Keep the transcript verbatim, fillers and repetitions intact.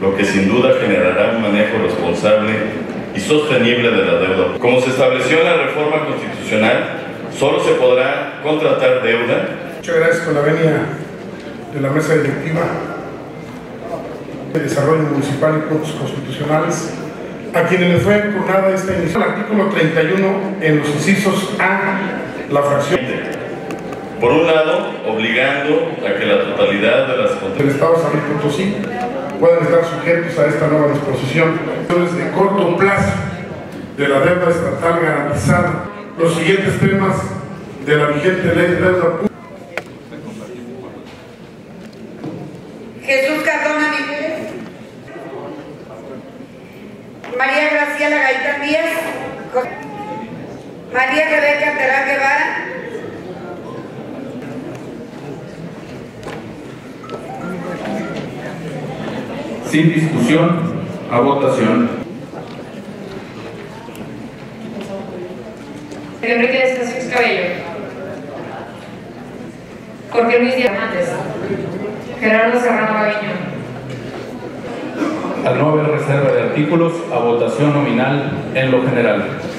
lo que sin duda generará un manejo responsable y sostenible de la deuda. Como se estableció en la reforma constitucional, solo se podrá contratar deuda. Muchas gracias por la venia de la mesa directiva de desarrollo municipal y puntos constitucionales, a quienes les fue turnada esta iniciativa. El artículo treinta y uno en los incisos A, la fracción. Por un lado, obligando a que la totalidad de las del Estado de San Luis Potosí puedan estar sujetos a esta nueva disposición. De corto plazo de la deuda estatal garantizada. Los siguientes temas de la vigente ley de deuda pública. Jesús Cardona Miguel, María Graciela Gaitán Díaz, María Rebeca Terán Guevara, sin discusión, a votación. Enrique de Estaciones Cabello, Jorge Luis Díaz Hernández, Gerardo Serrano Gaviño. Al no haber reserva de artículos, a votación nominal en lo general.